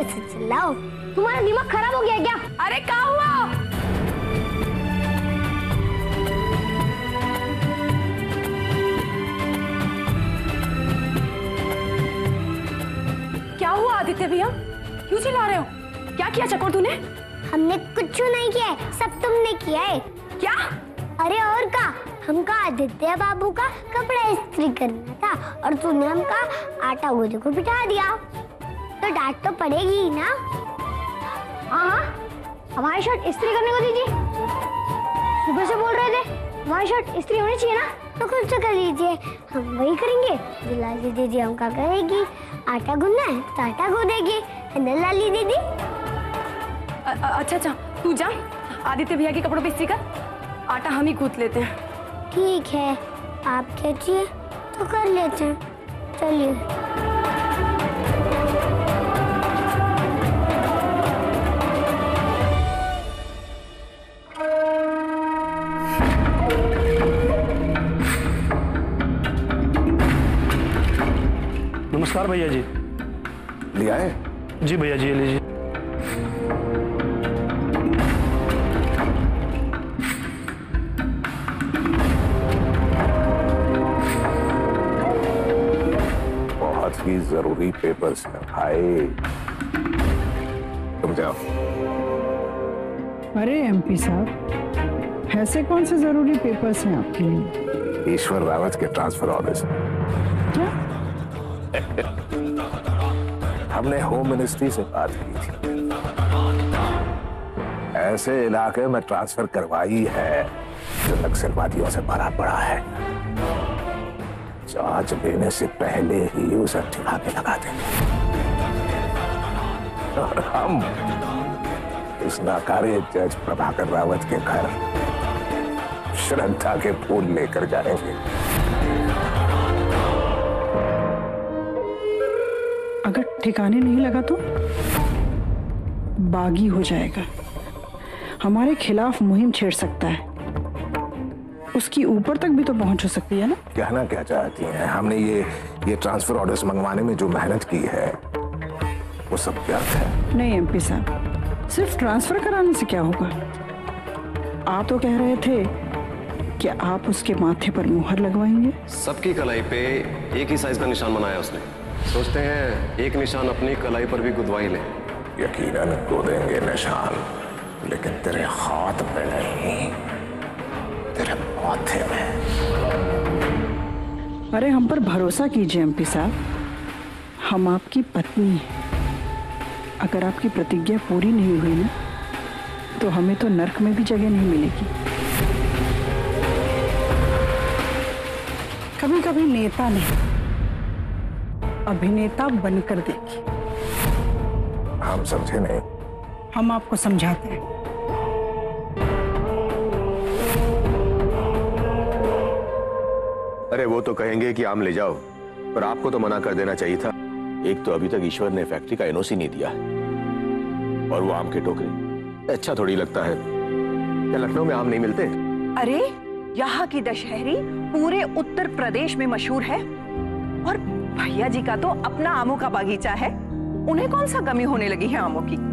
से चिल्लाओ? तुम्हारा दिमाग खराब हो गया क्या? अरे क्या हुआ? क्या हुआ आदित्य भैया, क्यों चिल्ला रहे हो? क्या किया चकोर तूने? हमने कुछ नहीं किया है, सब तुमने किया है। क्या? अरे और का, हमका आदित्य बाबू का कपड़ा इस्त्री करना था और तूने हमका आटा गूंदे को बिठा दिया, तो डांट तो पड़ेगी ही ना। हाँ, हमारी शर्ट इस्त्री करने को दीजिए। सुबह से बोल रहे थे हमारी शर्ट इस्त्री होनी चाहिए ना, तो खुद से कर लीजिए, हम वही करेंगे। लाली दीदी हमका कहेगी आटा गूंदना है तो आटा गूंदेगी, है ना लाली दीदी? अच्छा, तू जा, आदित्य भैया के कपड़ों पे इस्त्री कर, आटा हम ही गूंथ लेते हैं। ठीक है, आप कहती तो कर लेते हैं, चलिए। नमस्कार भैया जी। ले आए? जी भैया जी, ये लीजिए। बहुत ही जरूरी पेपर्स हैं भाई, तुम जाओ। अरे एमपी साहब, ऐसे कौन से जरूरी पेपर्स हैं आपके लिए? ईश्वर रावत के ट्रांसफर ऑर्डर्स। क्या? हमने होम मिनिस्ट्री से बात की थी, ऐसे इलाके में ट्रांसफर करवाई है जो नक्सलवादियों से भरा पड़ा है। जांच देने से पहले ही उसे ठिकाने लगा देंगे और हम इस नाकारे जज प्रभाकर रावत के घर श्रद्धा के फूल लेकर जाएंगे। अगर ठिकाने नहीं लगा तो बागी हो जाएगा, हमारे खिलाफ मुहिम छेड़ सकता है, उसकी ऊपर तक भी तो पहुंच हो सकती है ना। कहना क्या चाहती हैं? हमने ये ट्रांसफर ऑर्डर्स मंगवाने में जो मेहनत की है वो सब व्यर्थ है। नहीं एमपी साहब, सिर्फ ट्रांसफर कराने से क्या होगा? आप तो कह रहे थे कि आप उसके माथे पर मुहर लगवाएंगे। सबकी कलाई पे एक ही साइज का निशान बनाया उसने, सोचते हैं एक निशान अपनी कलाई पर भी गुदवा ही ले। यकीनन गोदेंगे निशान, लेकिन तेरे हाथ पे नहीं, तेरे माथे में। अरे हम पर भरोसा कीजिए एमपी साहब, हम आपकी पत्नी हैं। अगर आपकी प्रतिज्ञा पूरी नहीं हुई ना, तो हमें तो नर्क में भी जगह नहीं मिलेगी। कभी कभी नेता नहीं, अभिनेता बनकर देखिए। हम समझे नहीं। हम आपको समझाते हैं। अरे वो तो कहेंगे कि आम ले जाओ, पर आपको तो मना कर देना चाहिए था। एक तो अभी तक ईश्वर ने फैक्ट्री का एनओसी नहीं दिया है, और वो आम के टोकरे। अच्छा थोड़ी लगता है, क्या लखनऊ में आम नहीं मिलते? अरे यहाँ की दशहरी पूरे उत्तर प्रदेश में मशहूर है, और भैया जी का तो अपना आमों का बागीचा है, उन्हें कौन सा कमी होने लगी है आमों की।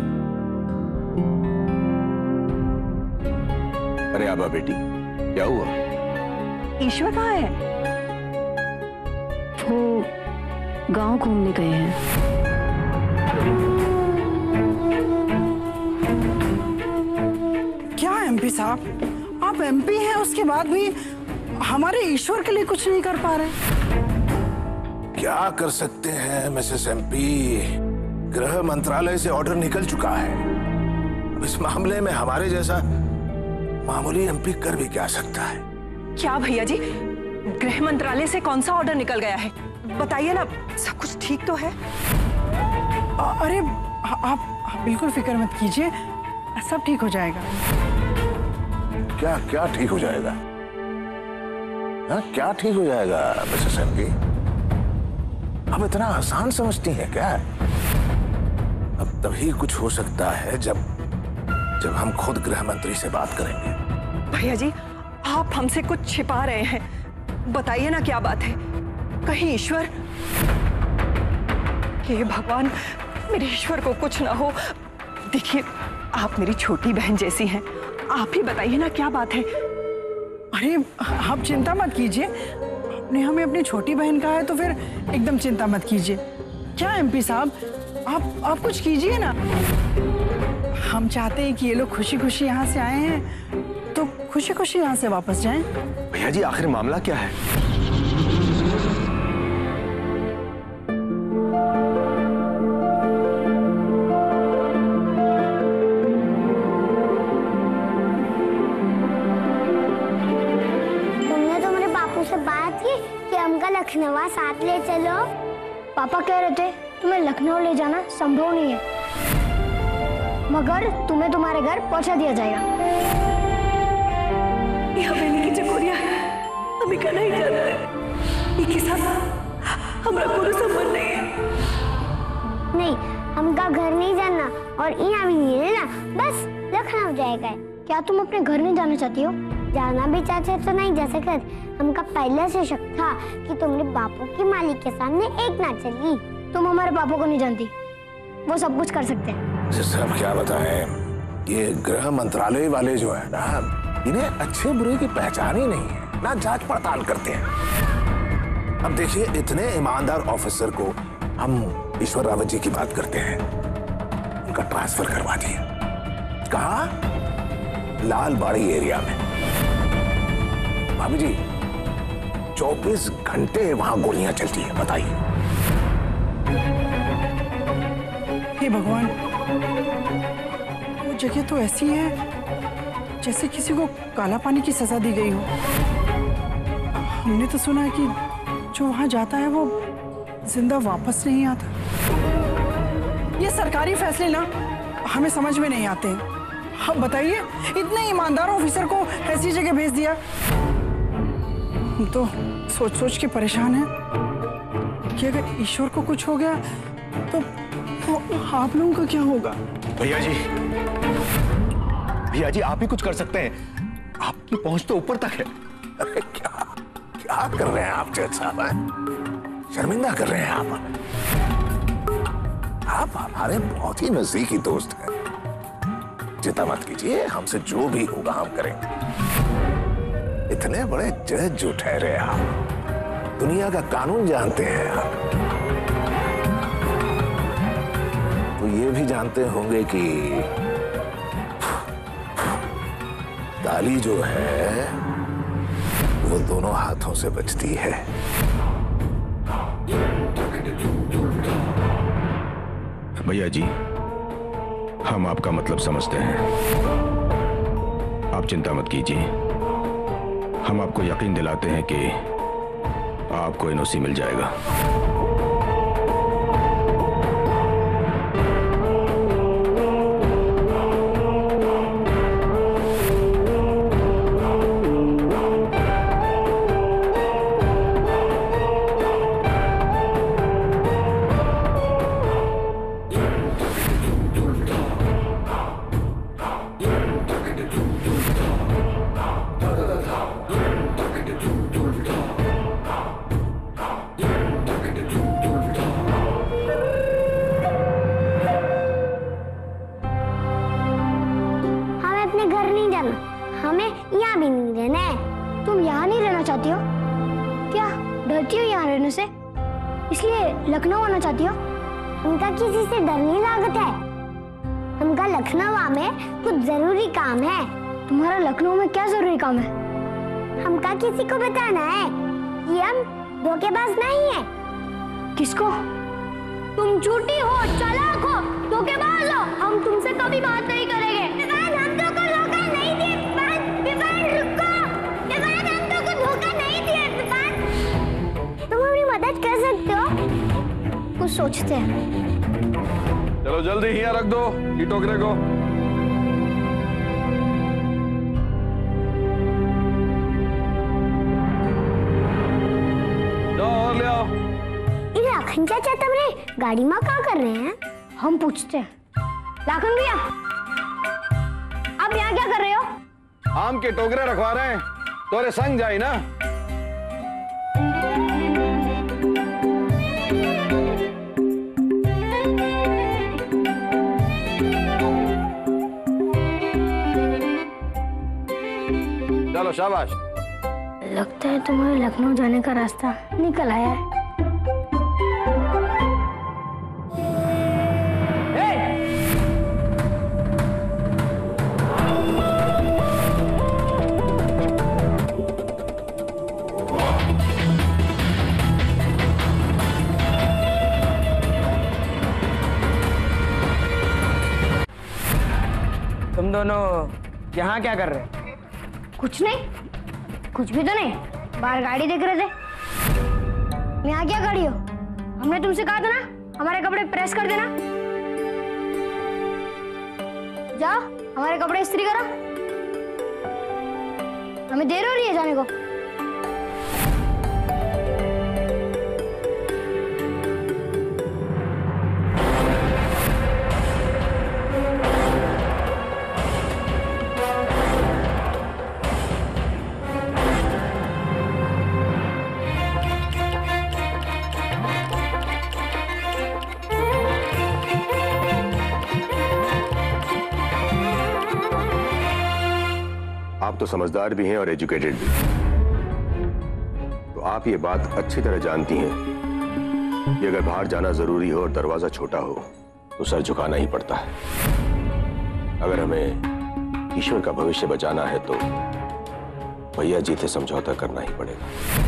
अरे आबा बेटी, क्या हुआ? ईश्वर कहाँ है? वो गांव घूमने गए हैं। क्या एमपी साहब, आप एमपी हैं, उसके बाद भी हमारे ईश्वर के लिए कुछ नहीं कर पा रहे? क्या कर सकते हैं मिसेस एमपी? गृह मंत्रालय से ऑर्डर निकल चुका है। अब इस मामले में हमारे जैसा मामूली एमपी कर भी क्या सकता है? क्या भैया जी, गृह मंत्रालय से कौन सा ऑर्डर निकल गया है? बताइए ना, सब कुछ ठीक तो है? अरे आप बिल्कुल फिक्र मत कीजिए, सब ठीक हो जाएगा। क्या क्या ठीक हो जाएगा? हाँ, क्या ठीक हो जाएगा मिसेस एमपी? अब इतना आसान समझती हैं क्या? अब तभी कुछ हो सकता है जब हम खुद गृह मंत्री से बात करेंगे। भैया जी, आप हमसे कुछ छिपा रहे हैं, बताइए ना क्या बात है। कहीं ईश्वर, हे भगवान, मेरे ईश्वर को कुछ ना हो। देखिए, आप मेरी छोटी बहन जैसी हैं, आप ही बताइए ना क्या बात है। अरे आप चिंता मत कीजिए, आपने हमें अपनी छोटी बहन कहा है तो फिर एकदम चिंता मत कीजिए। क्या एमपी साहब, आप कुछ कीजिए ना। हम चाहते हैं कि ये लोग खुशी खुशी यहाँ से आए हैं तो खुशी खुशी यहाँ से वापस जाएं। भैया जी, आखिर मामला क्या है? तुमने तो मेरे बापू से बात की कि हमका लखनऊ साथ ले चलो। पापा कह रहे थे तुम्हें लखनऊ ले जाना संभव नहीं है, मगर तुम्हें तुम्हारे घर पहुंचा दिया जाएगा। ये हवेली की चकोरिया हमें का नहीं जाना है, इसके साथ हमारा कोई संबंध नहीं है। नहीं, हमका घर नहीं जाना और यहाँ भी नहीं रहना, बस लखनऊ जाएगा। क्या तुम अपने घर नहीं जाना चाहती हो? जाना भी चाहते तो नहीं जा सकते। हमका पहले से शक था कि तुमने बापू की मालिक के सामने एक ना चली। तुम हमारे पापा को नहीं जानती, वो सब कुछ कर सकते हैं। सब क्या बताएं, ये गृह मंत्रालय वाले जो है ना, इन्हें अच्छे बुरे की पहचान ही नहीं है, ना जांच पड़ताल करते हैं। अब देखिए, इतने ईमानदार ऑफिसर को हम ईश्वर रावत जी की बात करते हैं, उनका ट्रांसफर करवा दिया। कहा? लालबाड़ी एरिया में। भाभी जी, 24 घंटे वहां गोलियां चलती है, बताइए। हे भगवान, वो जगह तो ऐसी है जैसे किसी को काला पानी की सजा दी गई हो। हमने तो सुना है कि जो वहां जाता है वो जिंदा वापस नहीं आता। ये सरकारी फैसले ना हमें समझ में नहीं आते। हम बताइए, इतने ईमानदार ऑफिसर को ऐसी जगह भेज दिया। हम तो सोच सोच के परेशान हैं कि अगर ईश्वर को कुछ हो गया तो आप लोगों का क्या होगा? भैया जी आप ही कुछ कर सकते हैं, आपकी पहुंच तो ऊपर तक है। अरे क्या कर रहे हैं आप जज साहब? शर्मिंदा कर रहे हैं आप हमारे बहुत ही नजदीकी दोस्त हैं। चिंता मत कीजिए, हमसे जो भी होगा हम करेंगे। इतने बड़े जज जो ठहरे आप, दुनिया का कानून जानते हैं आप, तो ये भी जानते होंगे कि ताली जो है वो दोनों हाथों से बजती है। भैया जी, हम आपका मतलब समझते हैं, आप चिंता मत कीजिए। हम आपको यकीन दिलाते हैं कि आपको एनओसी मिल जाएगा। हमें यहाँ भी नहीं रहना है। तुम यहाँ नहीं रहना चाहती हो? क्या डरती हो यहाँ रहने से, इसलिए लखनऊ आना चाहती हो? हमका किसी से डर नहीं लागत है। हमका लखनऊ में कुछ जरूरी काम है। तुम्हारा लखनऊ में क्या जरूरी काम है? हमका किसी को बताना है कि हम धोखेबाज नहीं है। किसको? तुम झूठी हो, चालाक हो, धोखेबाज हो। हम तुमसे कभी बात नहीं करेंगे। हम तो को धोखा नहीं दिए। विवान रुको। विवान हम तो को धोखा नहीं दिए। विवान, तुम हमारी मदद कर सकते हो? कुछ सोचते हैं। चलो जल्दी यहाँ रख दो ये टोकरे को। और ले आओ। लाखन चाचा तुमने गाड़ी में क्या कर रहे हैं? हम पूछते हैं। लाखन भैया, आप यहाँ क्या कर रहे हो? आम के टोकरे रखवा रहे हैं, तोरे संग जाई ना। चलो शाबाश। लगता है तुम्हारे लखनऊ जाने का रास्ता निकल आया है। तुम दोनों यहाँ क्या कर रहे हो? कुछ नहीं, कुछ भी तो नहीं, बाहर गाड़ी देख रहे थे। यहाँ क्या खड़ी हो? हमने तुमसे कहा था ना हमारे कपड़े प्रेस कर देना। जाओ हमारे कपड़े इस्त्री करो, हमें देर हो रही है जाने को। आप तो समझदार भी हैं और एजुकेटेड भी, तो आप ये बात अच्छी तरह जानती हैं कि अगर बाहर जाना जरूरी हो और दरवाजा छोटा हो तो सर झुकाना ही पड़ता है। अगर हमें ईश्वर का भविष्य बचाना है तो भैया जी से समझौता करना ही पड़ेगा।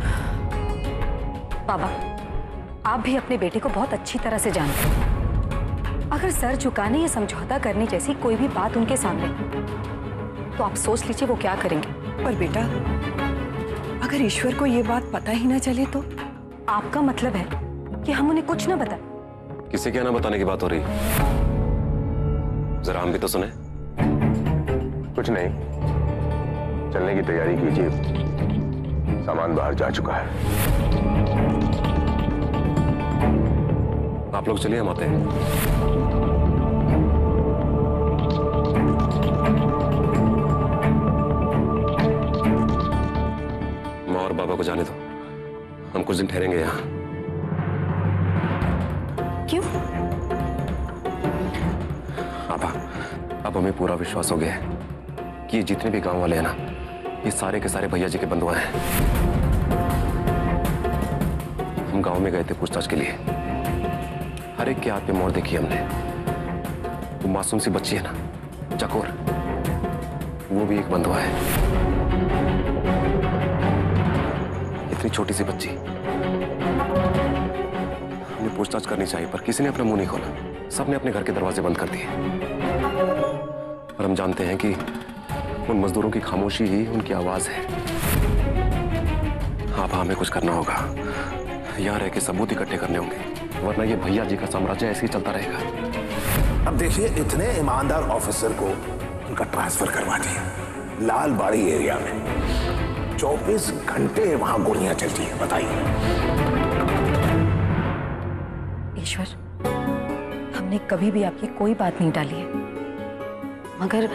बाबा, आप भी अपने बेटे को बहुत अच्छी तरह से जानते हैं। अगर सर झुकाने या समझौता करने जैसी कोई भी बात उनके सामने तो आप सोच लीजिए वो क्या करेंगे। पर बेटा, अगर ईश्वर को ये बात पता ही ना चले तो? आपका मतलब है कि हम उन्हें कुछ ना बताएं? किसे क्या ना बताने की बात हो रही? जरा हम भी तो सुने। कुछ नहीं, चलने की तैयारी कीजिए, सामान बाहर जा चुका है। आप लोग चलिए, हम आते हैं। माँ और बाबा को जाने दो, हम कुछ दिन ठहरेंगे यहाँ। क्यों? आपा, अब हमें पूरा विश्वास हो गया है कि ये जितने भी गांव वाले हैं ना, ये सारे के सारे भैया जी के बंधुआ हैं। हम गांव में गए थे पूछताछ के लिए, हर एक के हाथ पे मोहर देखी हमने। वो मासूम सी बच्ची है ना, चकोर, वो भी एक बंधुआ है। इतनी छोटी सी बच्ची, हमें पूछताछ करनी चाहिए पर किसी ने अपना मुंह नहीं खोला। सबने अपने घर के दरवाजे बंद कर दिए। और हम जानते हैं कि उन मजदूरों की खामोशी ही उनकी आवाज है। हाँ, हमें कुछ करना होगा, यहाँ रह के सबूत इकट्ठे करने होंगे, वरना ये भैया जी का साम्राज्य ऐसे ही चलता रहेगा। अब देखिए, इतने ईमानदार ऑफिसर को उनका ट्रांसफर करवा दिया लालबाड़ी एरिया में। 24 घंटे वहां गोलियां चलती हैं, बताइए। ईश्वर, हमने कभी भी आपकी कोई बात नहीं टाली है, मगर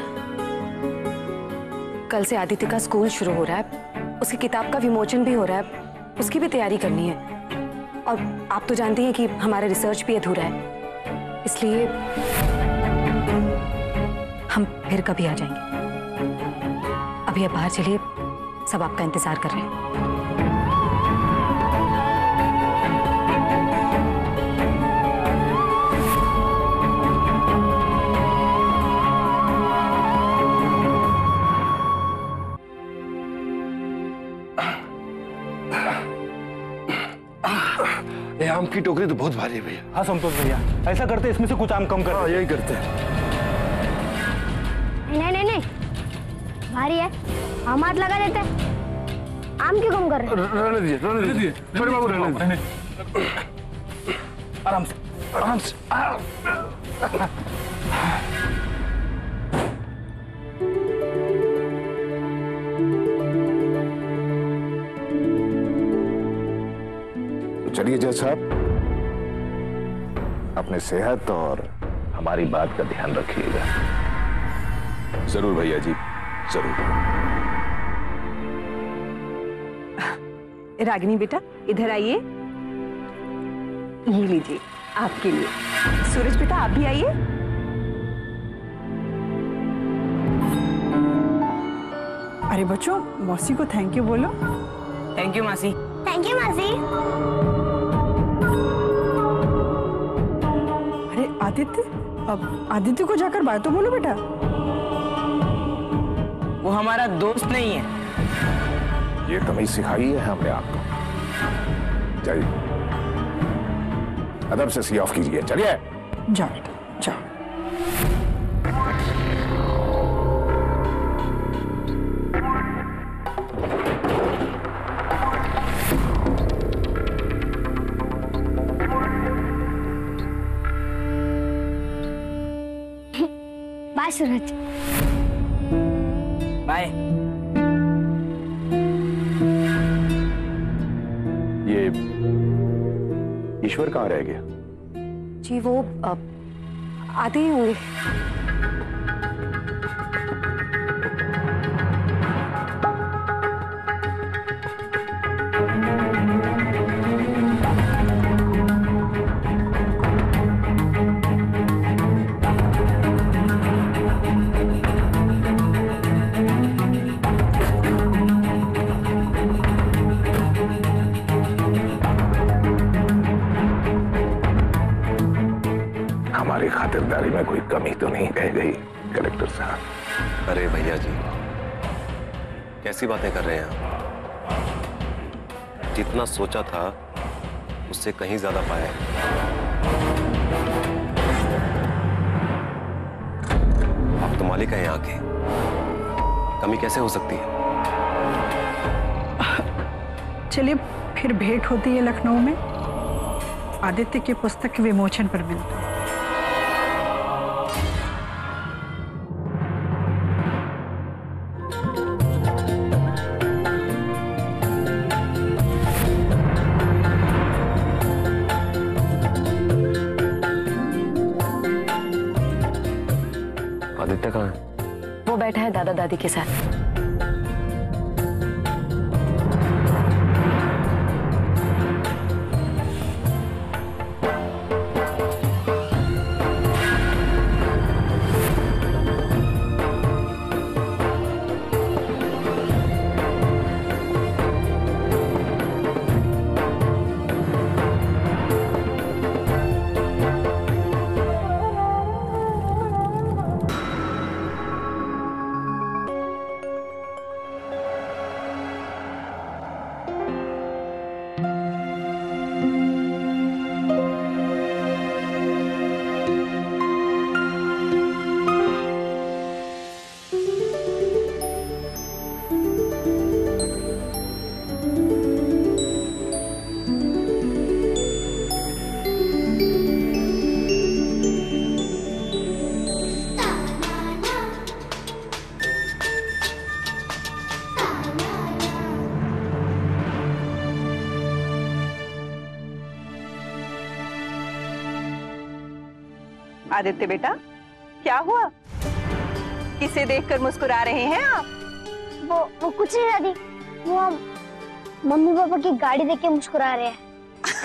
कल से आदित्य का स्कूल शुरू हो रहा है, उसकी किताब का विमोचन भी हो रहा है, उसकी भी तैयारी करनी है। और आप तो जानती हैं कि हमारा रिसर्च भी अधूरा है, इसलिए हम फिर कभी आ जाएंगे। अभी आप बाहर चलिए, सब आपका इंतजार कर रहे हैं। ये आम की टोकरी तो बहुत भारी है भैया। हाँ संतोष भैया, ऐसा करते इसमें से कुछ आम कम कर। हाँ, यही करते हैं। नहीं नहीं नहीं, भारी है, हम हाथ लगा देते हैं। आम क्यों कम कर रहे हैं? रहने दीजिए बड़े बाबू, रहने दीजिए। आराम से, आराम से। तो चलिए जज साहब, अपने सेहत और हमारी बात का ध्यान रखिएगा। जरूर भैया जी, जरूर। रागिनी बेटा, इधर आइए, ये लीजिए आपके लिए। सूरज बेटा, आप भी आइए। अरे अरे बच्चों, मौसी को थैंक यू बोलो। थैंक यू मासी। थैंक यू मासी। अरे आदित्य, अब आदित्य को जाकर बाय तो बोलो बेटा। वो हमारा दोस्त नहीं है। ये तमीज सिखाई है हमने आपको। जाइए, अदब से सी ऑफ कीजिए, चलिए। जाओ बेटा, जाओ। बाय सूरज। बाय। ये ईश्वर कहाँ रह गया? जी वो आते ही होंगे। हमारी खातिरदारी में कोई कमी तो नहीं रह गई कलेक्टर साहब? अरे भैया जी, कैसी बातें कर रहे हैं आप? जितना सोचा था उससे कहीं ज्यादा पाया है। आप तो मालिक हैं यहाँ के, कमी कैसे हो सकती है? चलिए फिर भेंट होती है लखनऊ में, आदित्य की पुस्तक के विमोचन पर मिलते हैं। आदित्य कहाँ है? वो बैठा है दादा दादी के साथ। आदित्य बेटा, क्या हुआ? किसे देखकर मुस्कुरा रहे हैं आप? वो कुछ नहीं दादी, वो हम मम्मी पापा की गाड़ी देख के मुस्कुरा रहे हैं।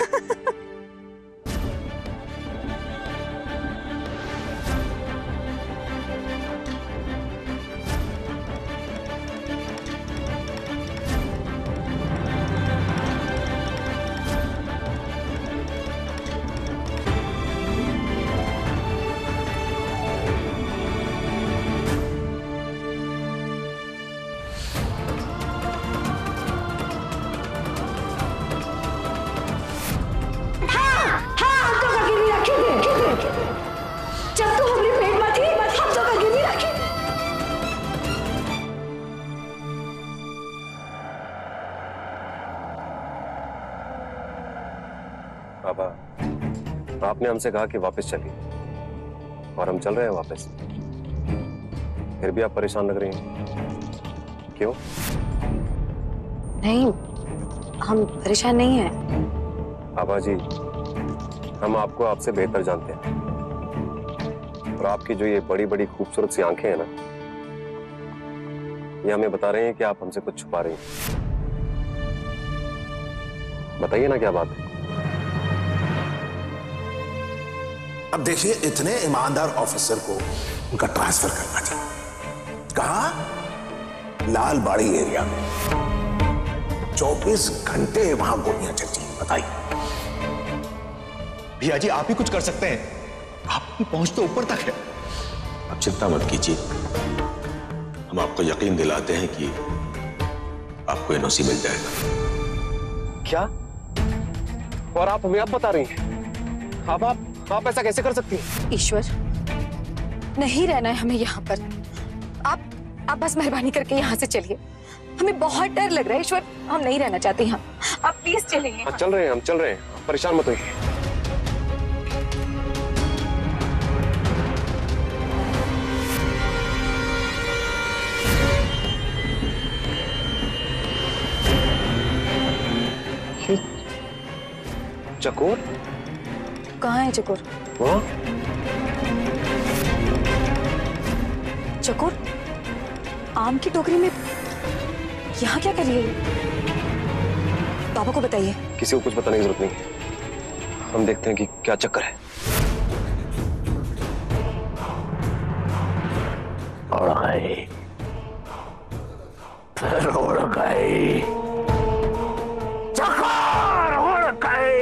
पापा, आपने हमसे कहा कि वापस चलिए और हम चल रहे हैं वापस। फिर भी आप परेशान लग रही हैं, क्यों? नहीं, हम परेशान नहीं हैं। पापा जी, हम आपको आपसे बेहतर जानते हैं और आपकी जो ये बड़ी बड़ी खूबसूरत सी आंखें हैं ना, ये हमें बता रहे हैं कि आप हमसे कुछ छुपा रही हैं। बताइए ना क्या बात है। अब देखिए, इतने ईमानदार ऑफिसर को उनका ट्रांसफर करना चाहिए। कहा लाल बाड़ी एरिया में 24 घंटे वहां गोलियां चलती हैं। बताइए भैया जी, आप ही कुछ कर सकते हैं, आपकी पहुंच तो ऊपर तक है। आप चिंता मत कीजिए, हम आपको यकीन दिलाते हैं कि आपको एनओसी मिल जाएगा। क्या? और आप हमें अब बता रही हैं? आप ऐसा कैसे कर सकती हैं? ईश्वर, नहीं रहना है हमें यहाँ पर। आप बस मेहरबानी करके यहाँ से चलिए। हमें बहुत डर लग रहा है ईश्वर, हम नहीं रहना चाहते यहाँ। आप प्लीज चलिए। हाँ, चल रहे हैं, हम चल रहे हैं, परेशान मत होइए। चकोर? कहाँ है चकोर? वहाँ? चकोर आम की टोकरी में यहाँ क्या कर रही है? पापा को बताइए। किसी को कुछ बताने की जरूरत नहीं है, हम देखते हैं कि क्या चक्कर है। उड़ गई, फिर उड़ गई, चकोर उड़ गई।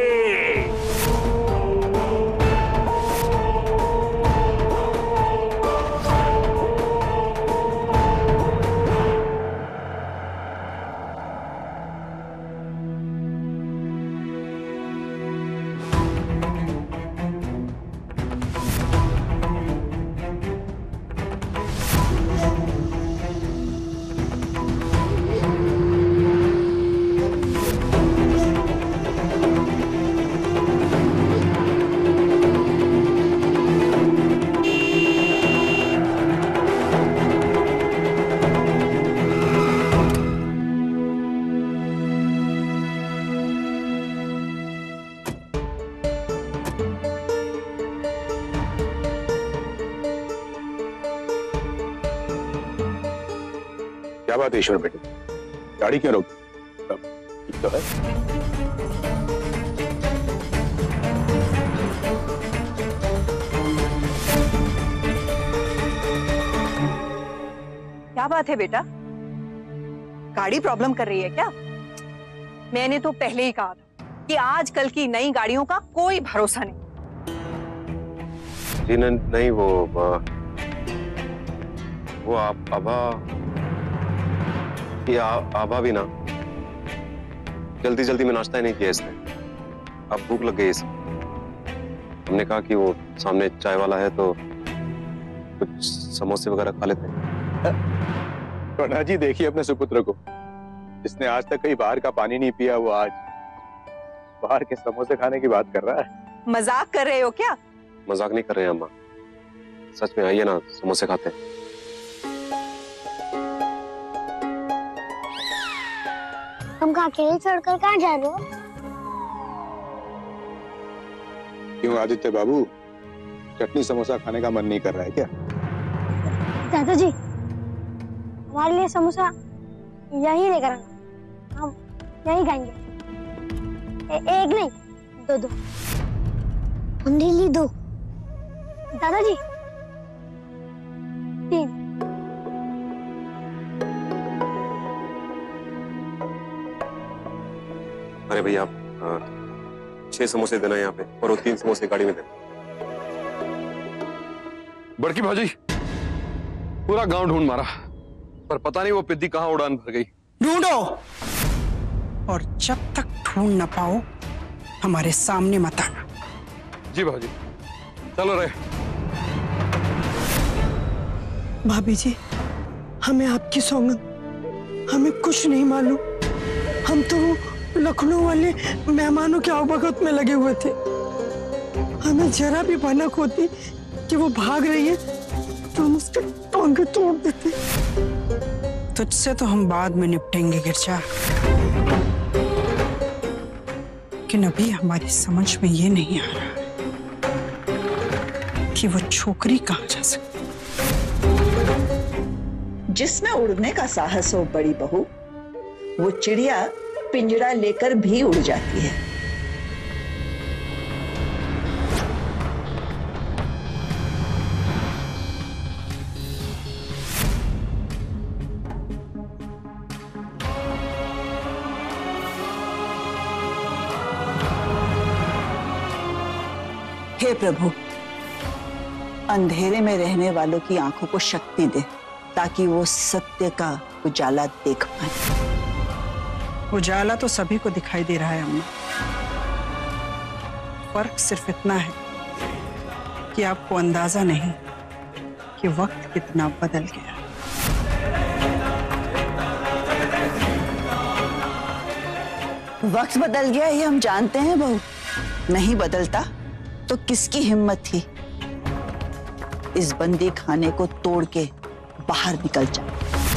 क्या बात है ईश्वर बेटे, गाड़ी क्यों रोक? ठीक तो है। क्या बात है बेटा, गाड़ी प्रॉब्लम कर रही है क्या? मैंने तो पहले ही कहा था कि आजकल की नई गाड़ियों का कोई भरोसा नहीं। जी नहीं, वो आप आभा भी ना जल्दी में नाश्ता ही नहीं किया इसने। अब भूख लग गई इसे। हमने कहा कि वो सामने चाय वाला है तो कुछ समोसे वगैरह खा लेते हैं। रोना जी, देखिए अपने सुपुत्र को, जिसने आज तक कहीं बाहर का पानी नहीं पिया, वो आज बाहर के समोसे खाने की बात कर रहा है। मजाक कर रहे हो क्या? मजाक नहीं कर रहे हैं अम्मा, सच में। आइए ना, समोसे खाते हैं। हमको अकेले छोड़कर कहाँ जा रहे हो? क्यों आदित्य बाबू, चटनी समोसा खाने का मन नहीं कर रहा है क्या? दादाजी, हमारे लिए समोसा यहीं लेकर आना, हम यहीं खाएंगे। एक नहीं, दो। हमने ली 2। दादाजी 3। अरे भैया, आप 6 समोसे देना यहाँ पे, और वो 3 समोसे गाड़ी में देना। बड़की भाजी, पूरा गांव ढूंढ मारा, पर पता नहीं वो पिद्दी कहाँ उड़ान भर गई। ढूंढो, और जब तक ढूंढ न पाओ हमारे सामने मत आना। जी भाजी, चलो रे। भाभी जी, हमें आपकी सौगंध, हमें कुछ नहीं मालूम। हम तो लखनऊ वाले मेहमानों के आवभगत में लगे हुए थे। हमें जरा भी भनक होती कि वो भाग रही है तो हम उसके टांगे तोड़ देते। तुझसे तो हम बाद में निपटेंगे गिरजा, लेकिन अभी हमारी समझ में ये नहीं आ रहा कि वो छोकरी कहाँ जा सकती। जिसमें उड़ने का साहस हो बड़ी बहू, वो चिड़िया पिंजरा लेकर भी उड़ जाती है। हे प्रभु, अंधेरे में रहने वालों की आंखों को शक्ति दे ताकि वो सत्य का उजाला देख पाए। उजाला तो सभी को दिखाई दे रहा है अम्मा। फर्क सिर्फ इतना है कि आपको अंदाजा नहीं कि वक्त कितना बदल गया। वक्त बदल गया ये हम जानते हैं बहू, नहीं बदलता तो किसकी हिम्मत थी इस बंदी खाने को तोड़ के बाहर निकल जाए।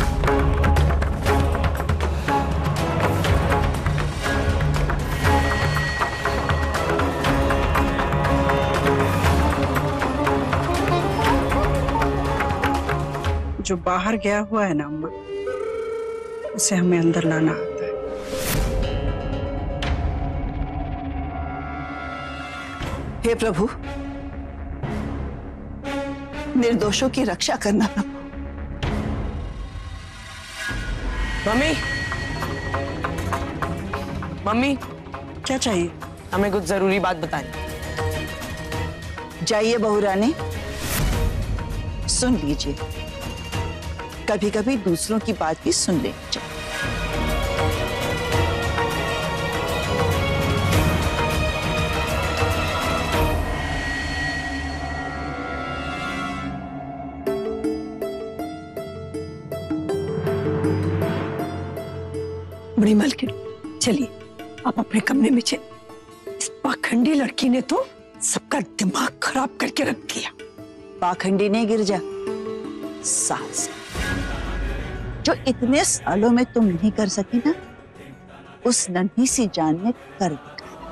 जो बाहर गया हुआ है ना अम्मा, उसे हमें अंदर लाना आता है। हे प्रभु, निर्दोषों की रक्षा करना प्रभु। मम्मी, मम्मी, क्या चाहिए? हमें कुछ जरूरी बात बतानी। जाइए बहू रानी, सुन लीजिए, कभी कभी दूसरों की बात भी सुन लेनी चाहिए। बड़ी मालकिन, चलिए आप अपने कमरे में चलिए। इस पाखंडी लड़की ने तो सबका दिमाग खराब करके रख दिया। पाखंडी नहीं गिरजा, सास। जो इतने सालों में तुम नहीं कर सकी ना, उस नन्ही सी जान ने कर दिखाया।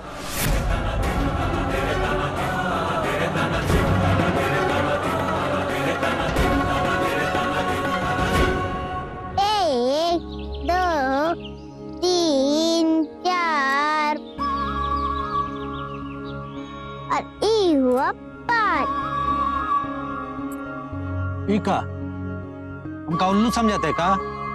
का हमका उल्लू समझते का?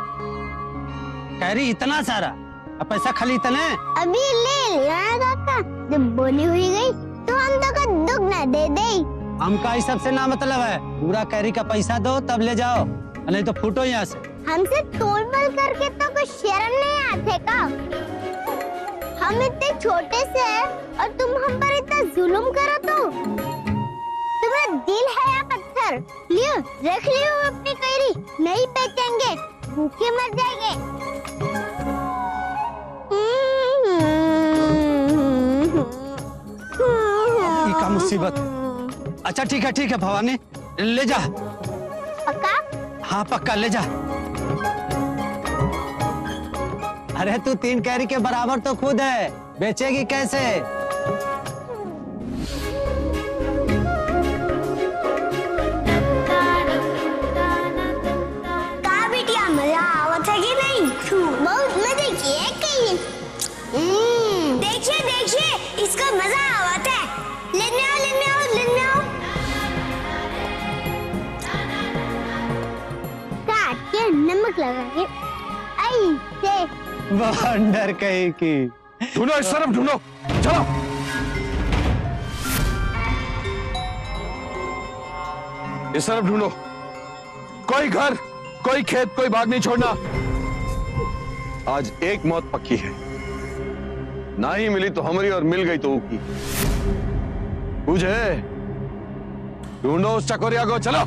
कह रही इतना सारा, अब पैसा खाली इतने अभी ले लिया काका, जब बोली हुई गई तो हम तो का दुख न दे दे। हमका इस सब से ना मतलब है, पूरा कैरी का पैसा दो तब ले जाओ, नहीं तो फूटो यहाँ से। हमसे तोल मोल करके तो कुछ शर्म नहीं आते का? हम इतने छोटे से हैं और तुम हम पर इतना जुल्म करो तो? तुम्हारा दिल है या पत्थर? लियो, रख लियो अपनी कैरी, नहीं बेचेंगे, भूखे मर जाएंगे। ये क्या मुसीबत है? अच्छा ठीक है भवानी, ले जा। पक्का? हाँ पक्का, ले जा। अरे तू 3 कैरी के बराबर तो खुद है, बेचेगी कैसे? बहुत मजे किए कहीं। देखिए इसका मजा आता है। लेने आओ। काट के नमक लगा के ऐसे। वंडर कहीं की। ढूंढो इस तरफ, ढूंढो, चलो। इस तरफ ढूंढो, कोई घर, कोई खेत, कोई बाग नहीं छोड़ना। आज एक मौत पक्की है, ना ही मिली तो हमारी और मिल गई तो ऊकी। बुझे? ढूंढो उस चकोरिया को, चलो।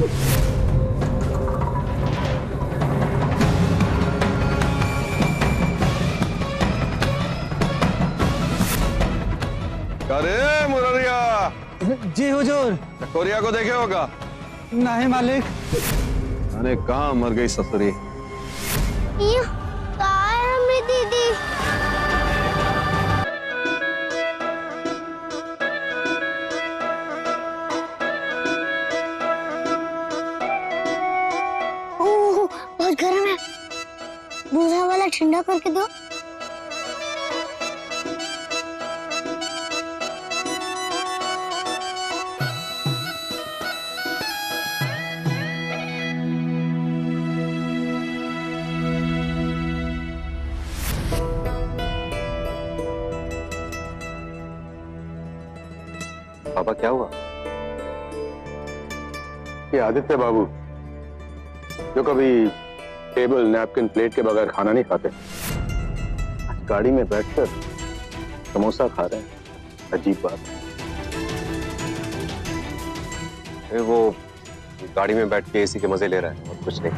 अरे मुरारिया। जी हुजूर। चकोरिया को देखे होगा? नहीं मालिक। अरे कहाँ मर गई ससुरी? दीदी बहुत गर्म है, दूसरा वाला ठंडा करके दो। पापा क्या हुआ? ये आदित्य बाबू जो कभी टेबल नैपकिन प्लेट के बगैर खाना नहीं खाते, गाड़ी में बैठकर समोसा खा रहे हैं। अजीब बात है। वो गाड़ी में बैठ के एसी के मजे ले रहा है और कुछ नहीं।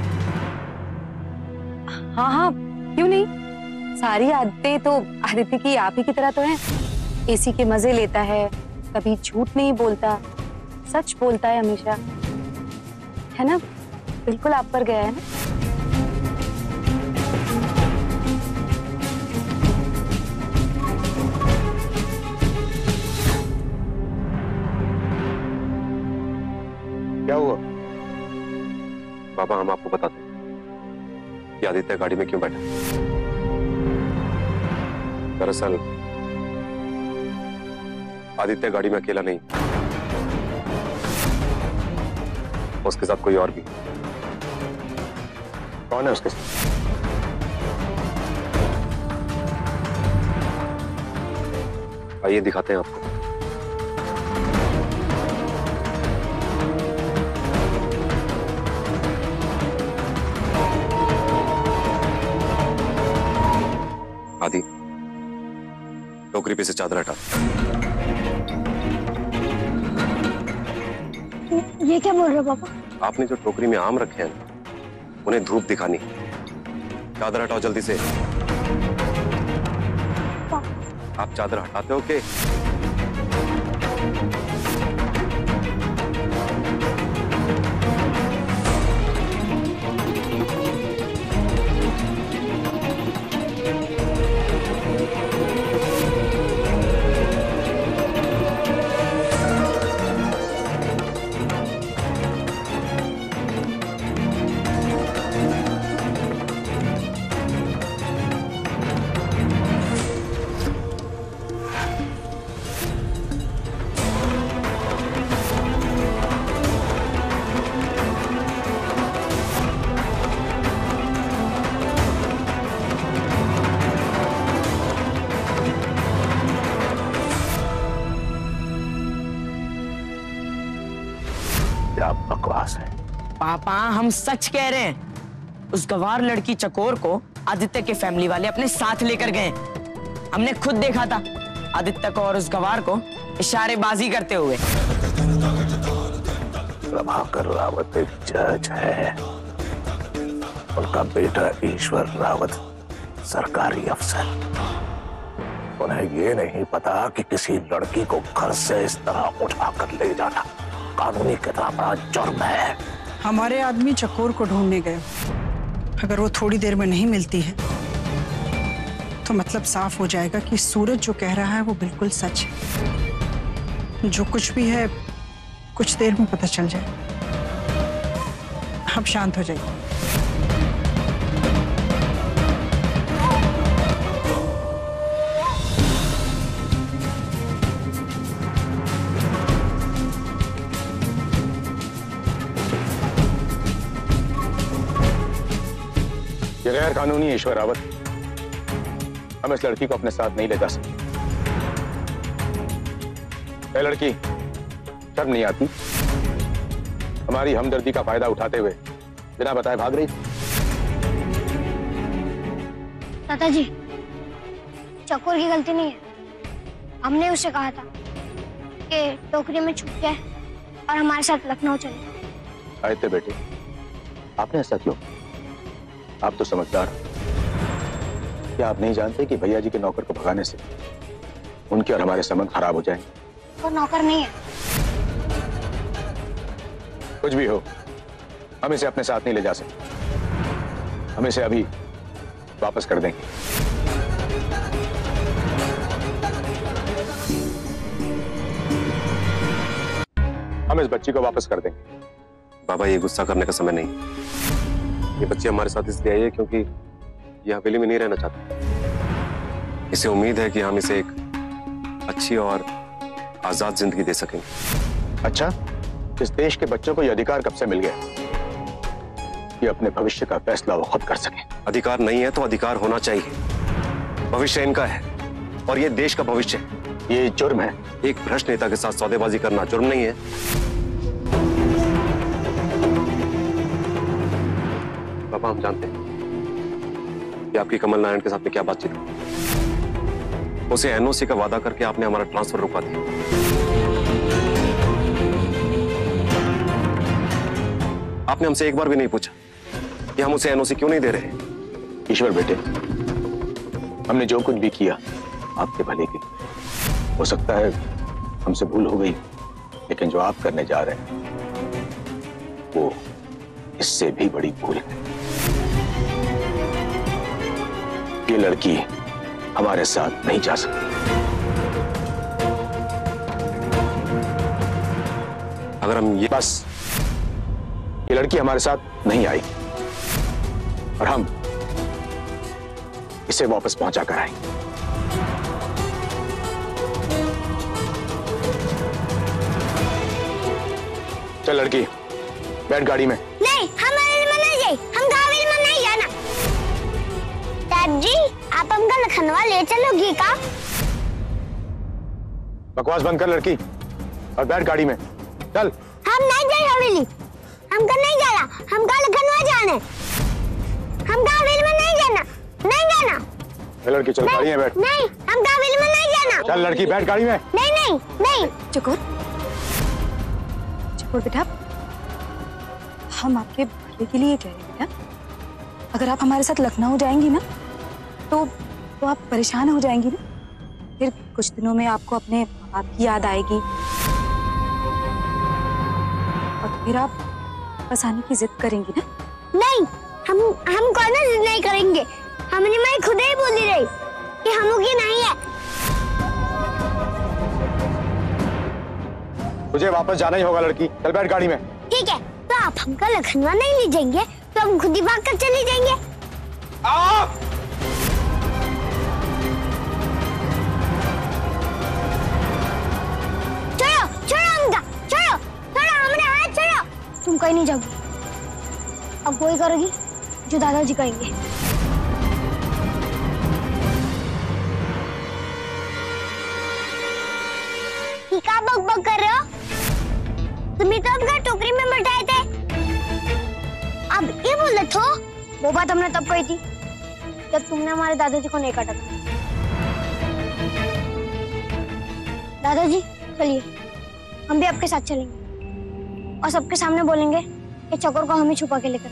हाँ हाँ, क्यों नहीं, सारी आदतें तो आदित्य की आप ही की तरह तो हैं। एसी के मजे लेता है, कभी झूठ नहीं बोलता, सच बोलता है हमेशा, है ना? बिल्कुल आप पर गया है ना। क्या हुआ? पापा हम आपको बताते हैं कि आदित्य गाड़ी में क्यों बैठा। दरअसल आदित्य गाड़ी में अकेला नहीं, उसके साथ कोई और भी। कौन है उसके साथ? आइए दिखाते हैं आपको। आदि, टोकरी पे से चादर हटा। ये क्या बोल रहे हो पापा? आपने जो टोकरी में आम रखे हैं उन्हें धूप दिखानी। चादर हटाओ जल्दी से। आप चादर हटाते हो के? बकवास है। पापा हम सच कह रहे हैं। उस गवार लड़की चकोर को आदित्य के फैमिली वाले अपने साथ लेकर गए। हमने खुद देखा था आदित्य को और उस गवार को इशारेबाजी करते हुए। प्रभाकर रावत एक जज है, उनका बेटा ईश्वर रावत सरकारी अफसर। उन्हें ये नहीं पता कि किसी लड़की को घर से इस तरह उठाकर ले जाना कानूनी कितना बड़ा जुर्म है। हमारे आदमी चकोर को ढूंढने गए। अगर वो थोड़ी देर में नहीं मिलती है तो मतलब साफ हो जाएगा कि सूरज जो कह रहा है वो बिल्कुल सच है। जो कुछ भी है कुछ देर में पता चल जाए। अब शांत हो जाइए। ये गैर कानूनी है ईश्वर रावत। हम इस लड़की को अपने साथ नहीं ले जा सकते। ये लड़की शर्म नहीं आती, हमारी हमदर्दी का फायदा उठाते हुए बिना बताए भाग रही। ताता जी, चकोर की गलती नहीं है। हमने उसे कहा था कि टोकरी में छुप जाए और हमारे साथ लखनऊ चले। आए थे बेटे, आपने ऐसा क्यों? आप तो समझदार। क्या आप नहीं जानते कि भैया जी के नौकर को भगाने से उनके और हमारे संबंध खराब हो जाएंगे? वो नौकर नहीं है। कुछ भी हो, हम इसे अपने साथ नहीं ले जा सकते। हम इसे अभी वापस कर देंगे। हम इस बच्ची को वापस कर देंगे। बाबा ये गुस्सा करने का समय नहीं। ये बच्ची हमारे साथ इसलिए आई है क्योंकि ये हवेली में नहीं रहना चाहता। इसे उम्मीद है कि हम इसे एक अच्छी और आजाद जिंदगी दे सकेंगे। अच्छा, इस देश के बच्चों को यह अधिकार कब से मिल गया कि अपने भविष्य का फैसला वो खुद कर सके? अधिकार नहीं है तो अधिकार होना चाहिए। भविष्य इनका है और ये देश का भविष्य है। ये जुर्म है एक भ्रष्ट नेता के साथ सौदेबाजी करना जुर्म नहीं है? पापा, हम जानते हैं कि आपकी कमल नारायण के साथ में क्या बातचीत हुई। उसे एनओसी का वादा करके आपने हमारा ट्रांसफर रुकवा दिया। आपने हमसे एक बार भी नहीं पूछा कि हम उसे एनओसी क्यों नहीं दे रहे। ईश्वर बेटे, हमने जो कुछ भी किया आपके भले के लिए। हो सकता है हमसे भूल हो गई, लेकिन जो आप करने जा रहे हैं वो इससे भी बड़ी भूल है। ये लड़की हमारे साथ नहीं जा सकती। अगर हम ये ये लड़की हमारे साथ नहीं आएगी और हम इसे वापस पहुंचा कर आएंगे। चल लड़की, बैठ गाड़ी में। नहीं, हम रेल में नहीं जाए, हम गाड़ी में नहीं जाना। दादी, आप हमका लखनऊ ले चलोगी का? बकवास बंद कर लड़की और बैठ गाड़ी में। चल। हम नहीं जाए हवेली, हमका नहीं जाना, हमका लखनऊ जाना। हम गाड़ी में नहीं जाना, नहीं जाना। लड़की चल गाड़ी में बैठ। नहीं, हम गाड़ी में नहीं जाना। चल लड़की, बैठ गाड़ी में। नहीं नहीं नहीं। चकोर, चकोर बेटा, हम आपके भले के लिए कह रहे हैं बेटा। अगर आप हमारे साथ लखनऊ जाएंगी ना तो आप परेशान हो जाएंगी ना। फिर कुछ दिनों में आपको अपने माँ बाप की याद आएगी और फिर आप बस आने की जिद करेंगी ना। नहीं, हम कौन जिद नहीं करेंगे। हमने मैं खुद ही बोली रही कि हमों की नहीं है। तुझे वापस जाना ही होगा लड़की, चल बैठ गाड़ी में। ठीक है, तो आप हमका लखनऊ नहीं ले जाएंगे तो हम खुद ही भाग कर चले जाएंगे। छोड़ो छोड़ो हमका, छोड़ो छोड़ो हमारे हाथ छोड़ो। तुम कहीं नहीं जाओगी, अब वही करोगी जो दादाजी करेंगे। क्या बक बक कर रहे हो? तुम्हें तो अपना टोकरी में बैठाए थे। अब ये बोल रहे हो? वो बात हमने तब कही थी जब तुमने हमारे दादाजी को नहीं काटा था। दादाजी चलिए, हम भी आपके साथ चलेंगे और सबके सामने बोलेंगे कि चकोर को हम ही छुपा के लेकर।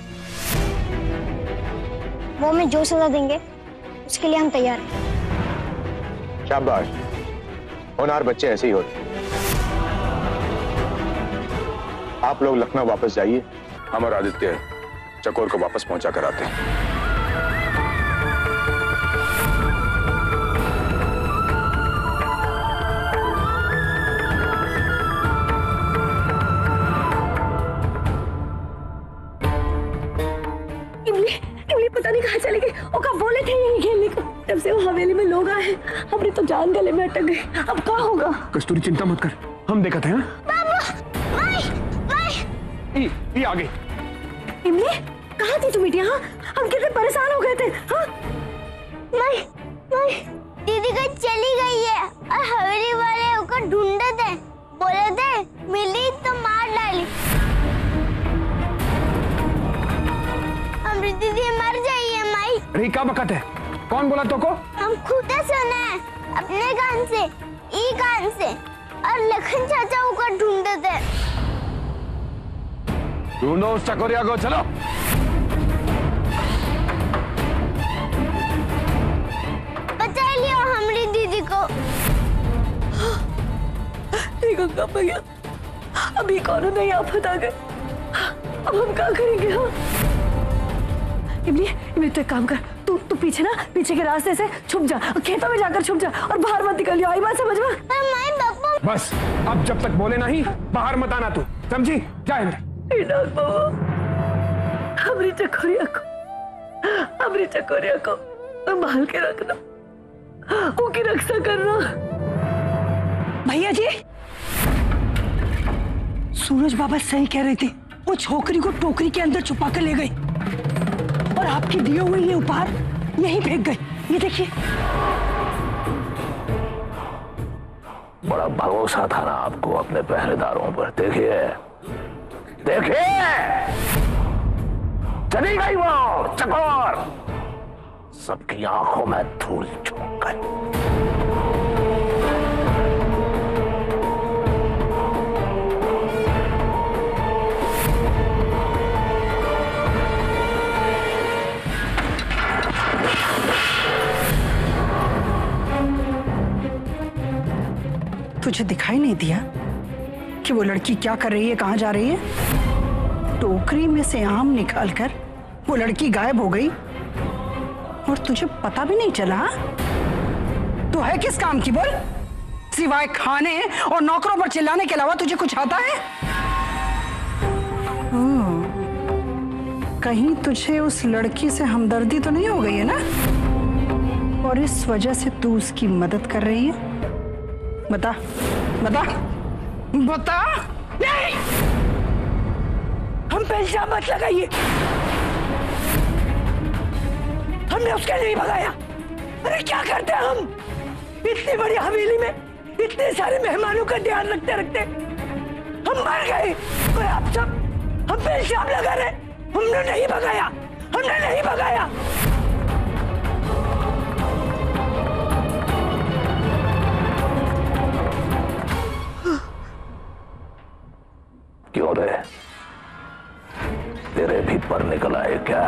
वो हमें जो सजा देंगे उसके लिए हम तैयार हैं। शाबाश, होनहार बच्चे ऐसे ही होते हैं। आप लोग लखनऊ वापस जाइए, हम और आदित्य चकोर को वापस पहुंचा कर आते हैं। इमली पता नहीं कहाँ चली गई। और कब बोले थे यहीं खेलने को, जब से वो हवेली में लोग आए हमने तो जान गले में अटक गई। अब क्या होगा? कस्तूरी चिंता मत कर, हम देखा थे। ये आ गई। इमली कहाँ थी तुम बेटिया? हम कितने परेशान हो गए थे। हाँ? नहीं, दीदी कहीं चली गई है और हवेली वाले होकर ढूंढे थे, बोले थे मिली तो मार डाली। हमारी दीदी मर जाइए माई। अरे क्या बकत है? कौन बोला तो को? हम खुद सुना है अपने कान से, ई कान से, और लखन चाचा होकर ढूंढे थे। ढूंढो उस चकोरिया को, चलो। बचा लियो हमारी दीदी को। गंगा भैया, अभी कौन नहीं आफत आ गए। अब हम क्या करेंगे? हाँ? इमली तो एक काम कर, तू पीछे के रास्ते से छुप जा, खेतों में जाकर छुप जा और बाहर मत निकलियो। आई बात समझ में? बस अब जब तक बोले नहीं बाहर मत आना, तू समझी? जा अंदर। हमारी चकोरिया को संभाल के रखना, उसकी रक्षा करना। भैया जी, सूरज बाबा सही कह रहे थे। वो छोकरी को टोकरी के अंदर छुपा कर ले गई और आपके दिए हुए ये उपहार यहीं फेंक गए। ये देखिए। बड़ा भरोसा था ना आपको अपने पहरेदारों पर। देखिए चली गई वो चकोर, सबकी आंखों में धूल झोंक गई। तुझे दिखाई नहीं दिया कि वो लड़की क्या कर रही है, कहाँ जा रही है? टोकरी में से आम निकालकर वो लड़की गायब हो गई और तुझे पता भी नहीं चला। तू है किस काम की बोल? सिवाय खाने और नौकरों पर चिल्लाने के अलावा तुझे कुछ आता है? कहीं तुझे उस लड़की से हमदर्दी तो नहीं हो गई है ना, और इस वजह से तू उसकी मदद कर रही है? बता बता बता। नहीं, हम पे इल्जाम मत लगाइए। हमने उसके नहीं भगाया। अरे क्या करते हैं हम? इतनी बड़ी हवेली में इतने सारे मेहमानों का ध्यान रखते रखते हम मर गए और आप सब हम पे इल्जाम लगा रहे। हमने नहीं भगाया, हमने नहीं भगाया। क्यों रे, तेरे भी पर निकल आए क्या?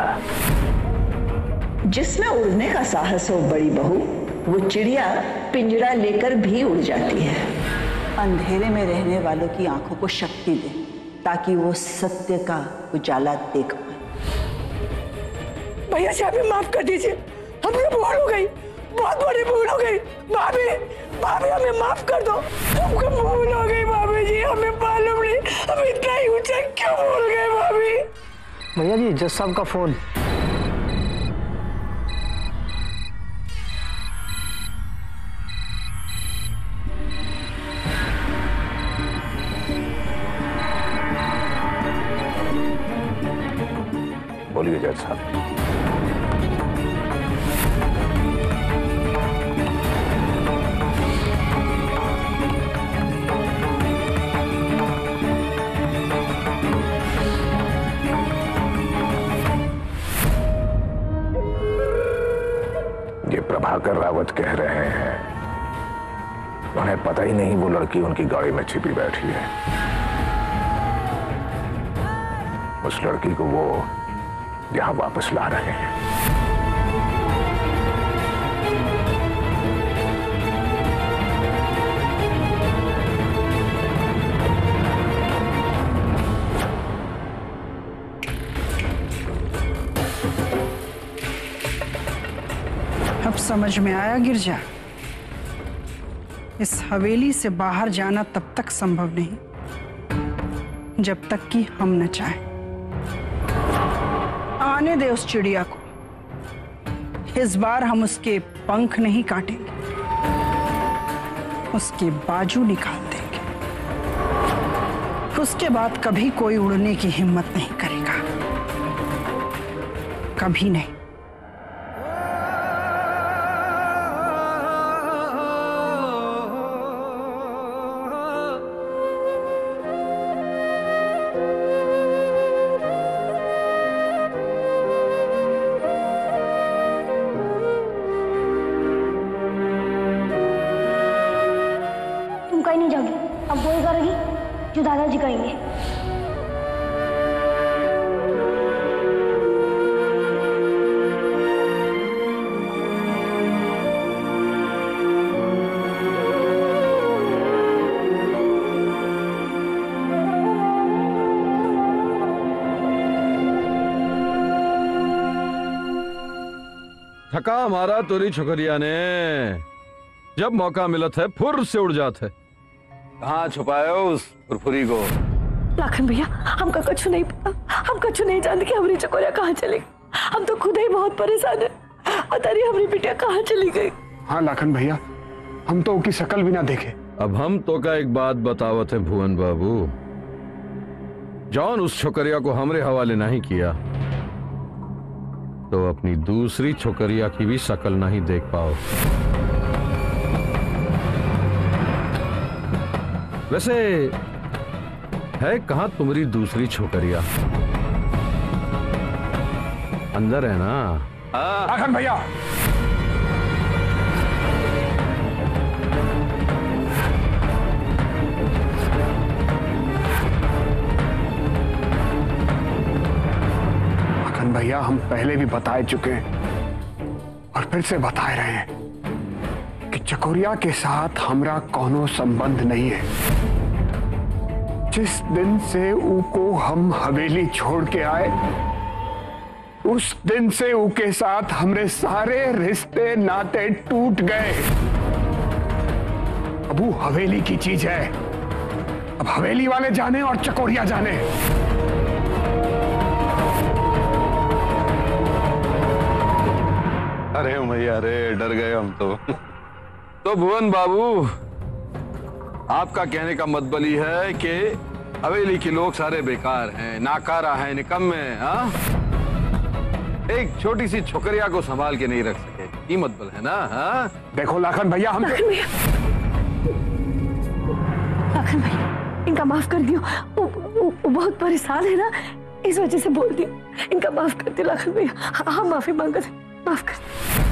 जिसमें उड़ने का साहस हो बड़ी बहू, वो चिड़िया पिंजरा लेकर भी उड़ जाती है। अंधेरे में रहने वालों की आंखों को शक्ति दे ताकि वो सत्य का उजाला देख पाए। भैया से हमें माफ कर दीजिए, हमने भूल हो गई, बहुत बड़ी भूल हो गई। भाभी भाभी हमें माफ कर दो, हमको भूल हो गई भाभी जी, हमें मालूम नहीं हम इतना ही ऊंचा क्यों भूल गए भाभी। भैया जी जज साहब का फोन। बोलिए जज साहब। ये प्रभाकर रावत कह रहे हैं उन्हें पता ही नहीं वो लड़की उनकी गाड़ी में छिपी बैठी है। उस लड़की को वो यहां वापस ला रहे हैं। अब समझ में आया गिरजा, इस हवेली से बाहर जाना तब तक संभव नहीं जब तक कि हम न चाहें। आने दे उस चिड़िया को। इस बार हम उसके पंख नहीं काटेंगे, उसके बाजू निकाल देंगे। उसके बाद कभी कोई उड़ने की हिम्मत नहीं करेगा, कभी नहीं। कहीं नहीं जाओगी, अब वही करेगी जो दादाजी कहेंगे। थका मारा तोरी छोकरिया ने, जब मौका मिलत है फुर से उड़ जात है। कहाँ छुपाए हो उस फुरफुरी को? लाखन भैया हमका कुछ नहीं पता, हम कुछ नहीं जानते कि हमारी चकोरिया कहाँ चली गई। हम तो खुद ही बहुत परेशान है, पता नहीं हमारी बिटिया कहाँ चली गई। हाँ लाखन भैया, हम तो उसकी शक्ल भी ना देखे। अब हम तो का एक बात बतावत है भुवन बाबू, जॉन उस छोकरिया को हमरे हवाले नहीं किया तो अपनी दूसरी छोकरिया की भी शक्ल नहीं देख पाओ। वैसे है कहाँ तुम्हारी दूसरी छोकरिया? अंदर है ना? लाखन भैया, लाखन भैया, हम पहले भी बता चुके हैं और फिर से बता रहे हैं कि चकोरिया के साथ हमरा कोनो संबंध नहीं है। जिस दिन से उको हम हवेली छोड़ के आए, उस दिन से उके साथ हमरे सारे रिश्ते नाते टूट गए। अब वो हवेली की चीज है, अब हवेली वाले जाने और चकोरिया जाने। अरे भैया, अरे डर गए हम तो भुवन बाबू, आपका कहने का मतलब ही है कि हवेली के लोग सारे बेकार हैं, नाकारा हैं, निकम्मे हैं। हाँ, एक छोटी सी छोकरिया को संभाल के नहीं रख सके, ये मतलब है ना? हाँ, देखो लाखन भैया, हम लाखन भैया, इनका माफ कर दियो। वो बहुत परेशान है ना, इस वजह से बोल दिया। इनका माफ कर दियो लाखन भैया, हम माफी मांगते, माफ कर दियो।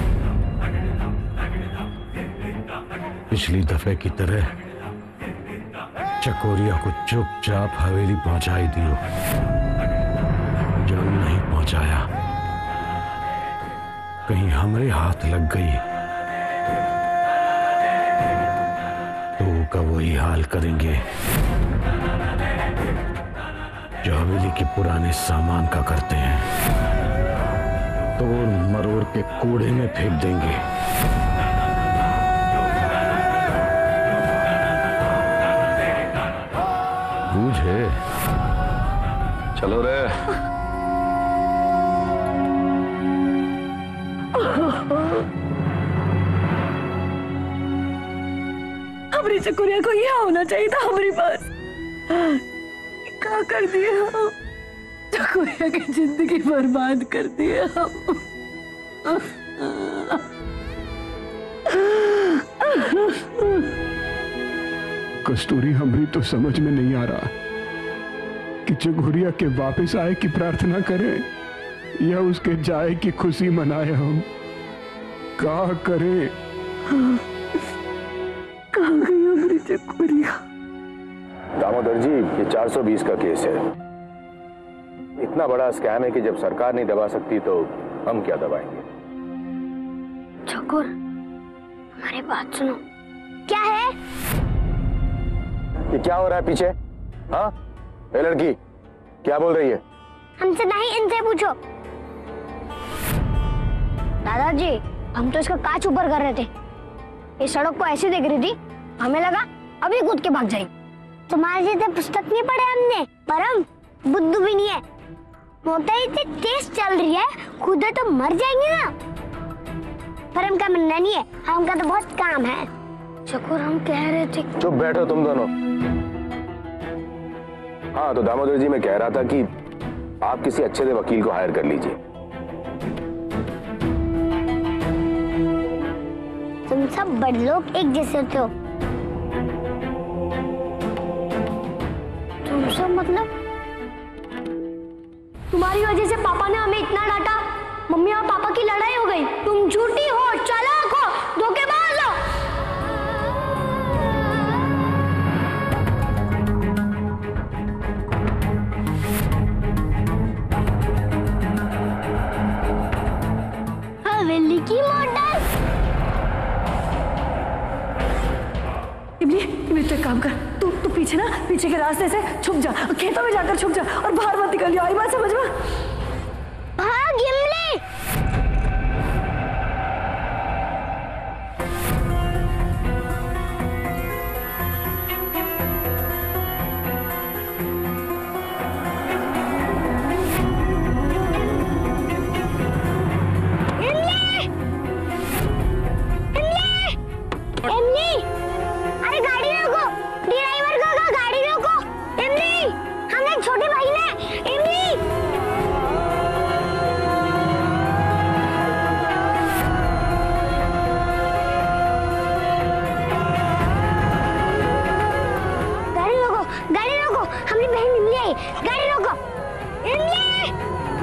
पिछली दफे की तरह चकोरिया को चुपचाप हवेली पहुंचा ही दियो। जो नहीं पहुंचाया, कहीं हमरे हाथ लग गई तो का वही हाल करेंगे जो हवेली के पुराने सामान का करते हैं, तोड़ मरोड़ के कूड़े में फेंक देंगे। बूझे? चलो रे। हमारी चकोरिया को यह होना चाहिए था हमारे पास। क्या कर दिया हम? चकोरिया की जिंदगी बर्बाद कर दिया हम। कस्तूरी, हमें तो समझ में नहीं आ रहा कि चकोरिया के वापस आए की प्रार्थना करें या उसके जाए की खुशी मनाए। हम क्या करें? कहाँ गई हमारी चकोरिया? दामोदर जी, ये 420 का केस है। इतना बड़ा स्कैम है कि जब सरकार नहीं दबा सकती तो हम क्या दबाएंगे? चकोर, हमारी बात सुनो। क्या है ये? क्या हो रहा है पीछे? हाँ, ये लड़की क्या बोल रही है? हमसे नहीं, इनसे पूछो। दादाजी, हम तो इसका कांच ऊपर कर रहे थे, इस सड़क को ऐसे देख रही थी, हमें लगा अभी कूद के भाग जाएगी। तुम्हारे जैसे पुस्तक नहीं पढ़े हमने, पर हम बुद्धू भी नहीं है। मोटर इतनी तेज चल रही है, कूदे तो मर जाएंगे ना। पर हमका मरना नहीं है, हमका तो बहुत काम है। चकोर, हम कह रहे थे। चुप बैठो तुम दोनों। हाँ, तो दामोदर जी, मैं कह रहा था कि आप किसी अच्छे से वकील को हायर कर लीजिए। तुम सब बड़े लोग एक जैसे होते हो। तुम सब मतलब? तुम्हारी वजह से पापा ने हमें इतना डांटा, मम्मी और पापा की लड़ाई हो गई। तुम झूठी हो, चालाक हो, धोखेबाज हो। हवेली की मॉडल। इमली, तो एक काम कर, तू पीछे ना, पीछे के रास्ते से छुप जा, खेतों में जाकर छुप जा और बाहर मत निकल। आई बात समझ में? भाग इमली। छोटी बहन है इमली। गाड़ी रोको। इमली!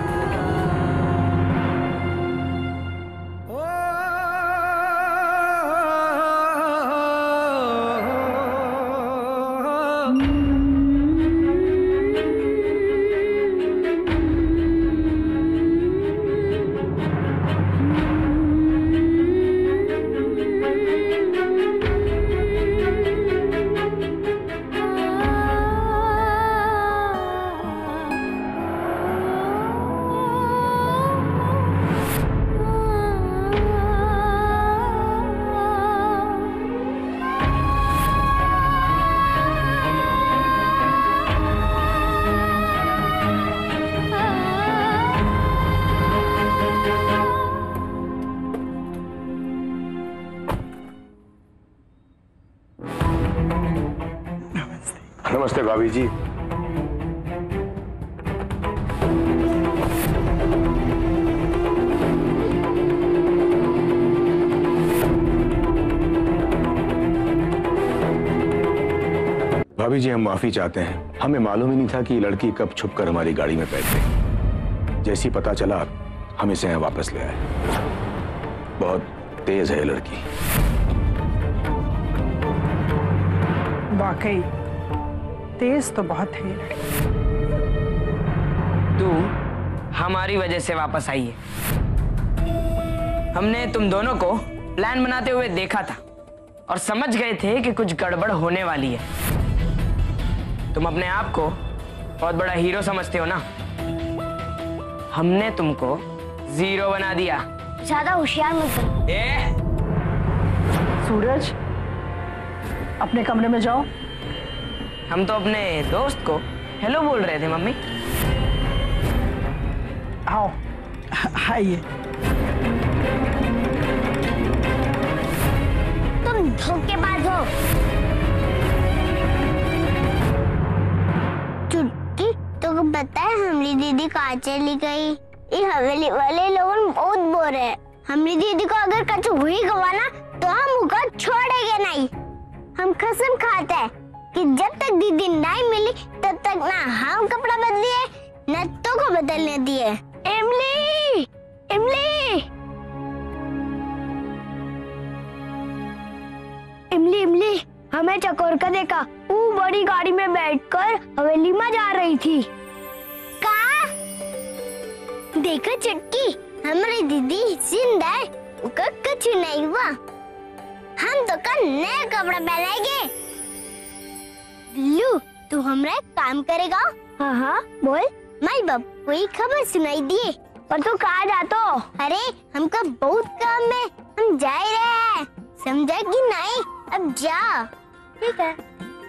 नमस्ते भाभी जी। भाभी जी, हम माफी चाहते हैं। हमें मालूम ही नहीं था कि ये लड़की कब छुपकर हमारी गाड़ी में बैठ गई। जैसी पता चला हम इसे यहाँ वापस ले आए। बहुत तेज है लड़की। वाकई तेज तो बहुत है। तू हमारी वजह से वापस आई है। हमने तुम दोनों को प्लान बनाते हुए देखा था और समझ गए थे कि कुछ गड़बड़ होने वाली है। तुम अपने आप को बहुत बड़ा हीरो समझते हो ना। हमने तुमको जीरो बना दिया। ज्यादा होशियार मत बनो। सूरज, अपने कमरे में जाओ। हम तो अपने दोस्त को हेलो बोल रहे थे मम्मी। आओ, आइए। तुम धोखेबाज हो। चुटकी, तुमको पता है हमारी दीदी कहाँ चली गई? ये हवेली वाले लोग बहुत बोर है। हमारी दीदी को अगर कछु हुई गवाना तो हम उनका छोड़ेंगे नहीं। हम कसम खाते हैं कि जब तक दीदी नहीं मिली तब तक ना हम कपड़ा बदलिए न तो को बदलने दिए। इमली! इमली! इमली, इमली, हमें चकोर का देखा। वो बड़ी गाड़ी में बैठकर हवेली में जा रही थी। कहा? देखो चुटकी, हमारी दीदी जिंदा है, उसका कुछ नहीं हुआ। हम तो कल नया कपड़ा पहनेंगे। लू, तू हमारा काम करेगा? हाँ हाँ, बोल। माई बाप कोई खबर सुनाई दिए। पर तू कहाँ जातो? अरे हमका बहुत काम है, हम जा रहे हैं। समझा कि नहीं? अब जा। ठीक है।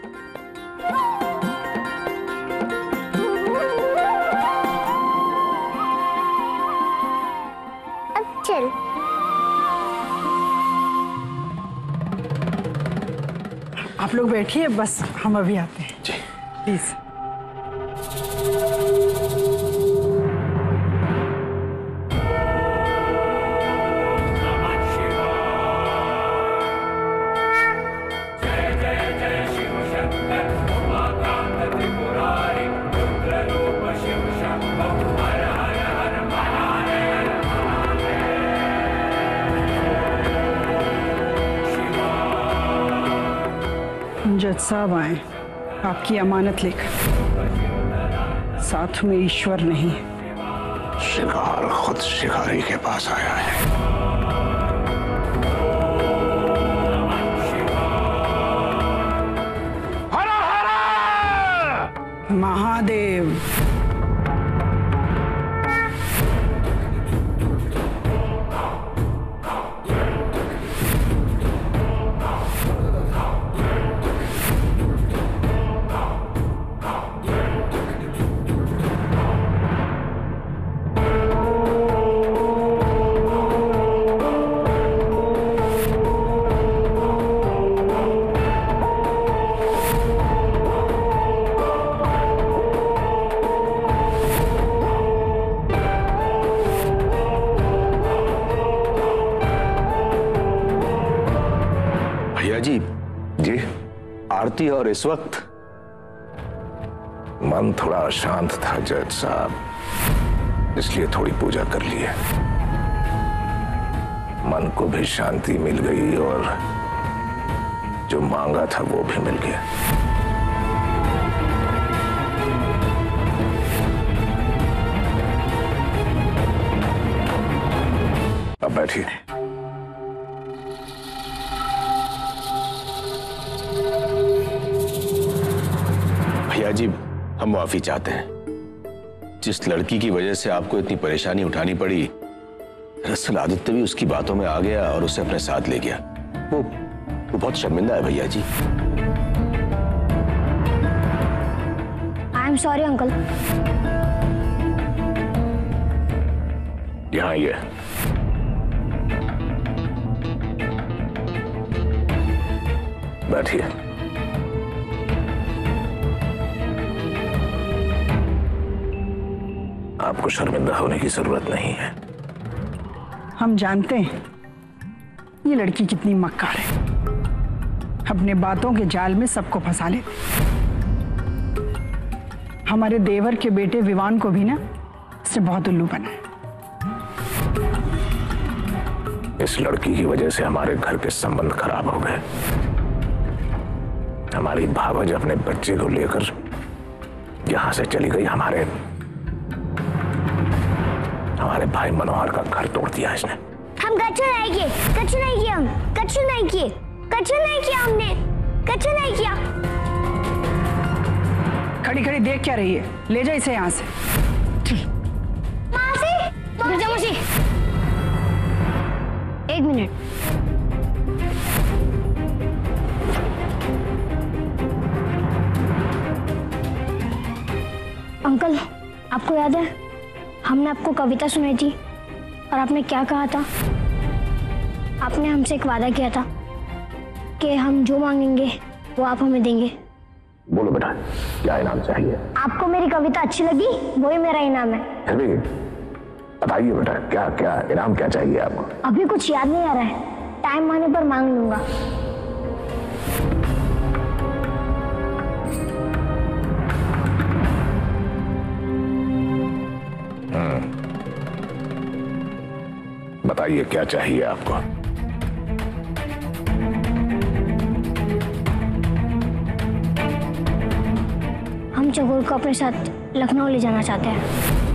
अब चल। आप लोग बैठिए, बस हम अभी आते हैं। जी प्लीज। जज साहब आए आपकी अमानत लेकर। साथ में ईश्वर नहीं। शिकार खुद शिकारी के पास आया है। हर हर महादेव। जी, आरती और इस वक्त मन थोड़ा अशांत था जज साहब, इसलिए थोड़ी पूजा कर ली है। मन को भी शांति मिल गई और जो मांगा था वो भी मिल गया। अब बैठिए। भैया जी, हम माफी चाहते हैं। जिस लड़की की वजह से आपको इतनी परेशानी उठानी पड़ी, दरअसल आदित्य भी उसकी बातों में आ गया और उसे अपने साथ ले गया। वो बहुत शर्मिंदा है भैया जी। I am sorry uncle. यहाँ ये बैठिए। आपको शर्मिंदा होने की जरूरत नहीं है। हम जानते हैं ये लड़की कितनी मक्कार है, अपने बातों के जाल में सबको फंसा लेती। हमारे देवर के बेटे विवान को भी ना इसने बहुत उल्लू बनाया। इस लड़की की वजह से हमारे घर के संबंध खराब हो गए। हमारी भावज अपने बच्चे को लेकर यहां से चली गई। हमारे भाई मनोहर का घर तोड़ दिया इसने। हम कच्चू नहीं किए, कच्चू नहीं किए, हम कच्चू नहीं किए, कच्चू नहीं किया हमने, कच्चू नहीं किया। खड़ी खड़ी देख क्या रही है? ले जा इसे यहाँ से। मासी, गिरजा मासी, एक मिनट। अंकल, आपको याद है हमने आपको कविता सुनाई थी और आपने क्या कहा था? आपने हमसे एक वादा किया था कि हम जो मांगेंगे वो आप हमें देंगे। बोलो बेटा, क्या इनाम चाहिए? आपको मेरी कविता अच्छी लगी, वही मेरा इनाम है। फिर भी बताइए बेटा, क्या क्या इनाम क्या चाहिए आपको? अभी कुछ याद नहीं आ रहा है, टाइम आने पर मांग लूंगा। बताइए क्या चाहिए आपको? हम चकोर को अपने साथ लखनऊ ले जाना चाहते हैं।